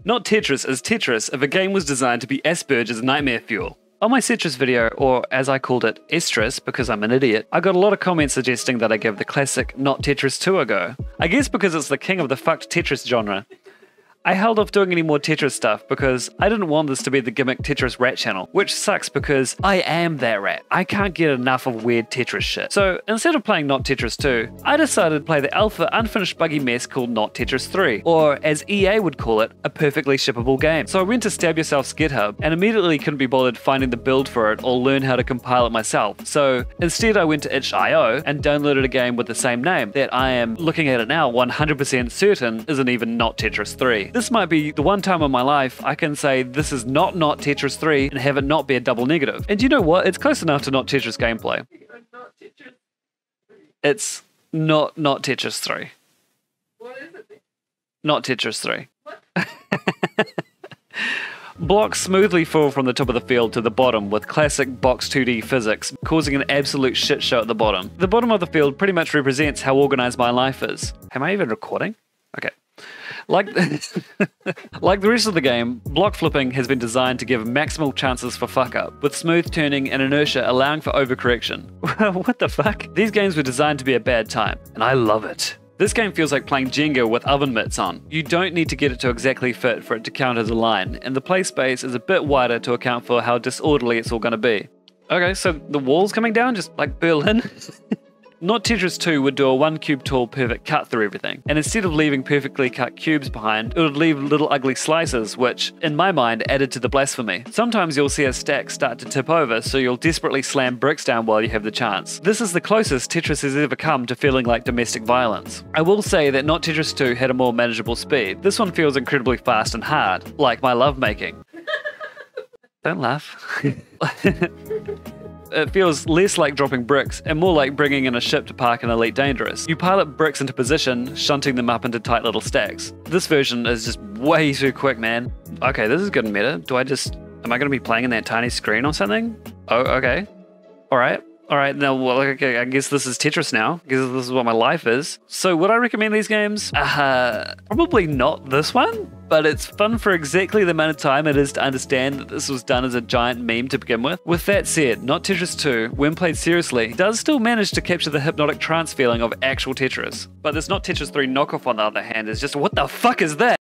Not Tetris is Tetris if a game was designed to be asperges nightmare fuel. On my setris video, or as I called it, estris because I'm an idiot, I got a lot of comments suggesting that I give the classic Not Tetris 2 a go. I guess because it's the king of the fucked Tetris genre. I held off doing any more Tetris stuff because I didn't want this to be the gimmick Tetris rat channel, which sucks because I am that rat. I can't get enough of weird Tetris shit. So instead of playing Not Tetris 2, I decided to play the alpha unfinished buggy mess called Not Tetris 3, or as EA would call it, a perfectly shippable game. So I went to Stab Yourself's GitHub and immediately couldn't be bothered finding the build for it or learn how to compile it myself. So instead I went to itch.io and downloaded a game with the same name that I am, looking at it now, 100% certain isn't even Not Tetris 3. This might be the one time in my life I can say this is not Tetris 3 and have it not be a double negative. And you know what? It's close enough to Not Tetris gameplay. It's not Tetris 3. What is it? Not Tetris 3. What? Blocks smoothly fall from the top of the field to the bottom with classic box 2D physics, causing an absolute shit show at the bottom. The bottom of the field pretty much represents how organized my life is. Am I even recording? Okay. Like the rest of the game, block flipping has been designed to give maximal chances for fuck up, with smooth turning and inertia allowing for overcorrection. What the fuck? These games were designed to be a bad time, and I love it. This game feels like playing Jenga with oven mitts on. You don't need to get it to exactly fit for it to count as a line, and the play space is a bit wider to account for how disorderly it's all going to be. Okay, so the wall's coming down just like Berlin? Not Tetris 2 would do a 1 cube tall perfect cut through everything, and instead of leaving perfectly cut cubes behind, it would leave little ugly slices, which, in my mind, added to the blasphemy. Sometimes you'll see a stack start to tip over, so you'll desperately slam bricks down while you have the chance. This is the closest Tetris has ever come to feeling like domestic violence. I will say that Not Tetris 2 had a more manageable speed. This one feels incredibly fast and hard, like my lovemaking. Don't laugh. It feels less like dropping bricks and more like bringing in a ship to park in Elite Dangerous. You pilot bricks into position, shunting them up into tight little stacks. This version is just way too quick, man. Okay, this is good meta. Am I going to be playing in that tiny screen or something? Oh, okay. Alright, now, well, okay, I guess this is Tetris now. I guess this is what my life is. So would I recommend these games? Probably not this one, but it's fun for exactly the amount of time it is to understand that this was done as a giant meme to begin with. With that said, Not Tetris 2, when played seriously, does still manage to capture the hypnotic trance feeling of actual Tetris. But this Not Tetris 3 knockoff, on the other hand, is just, what the fuck is that?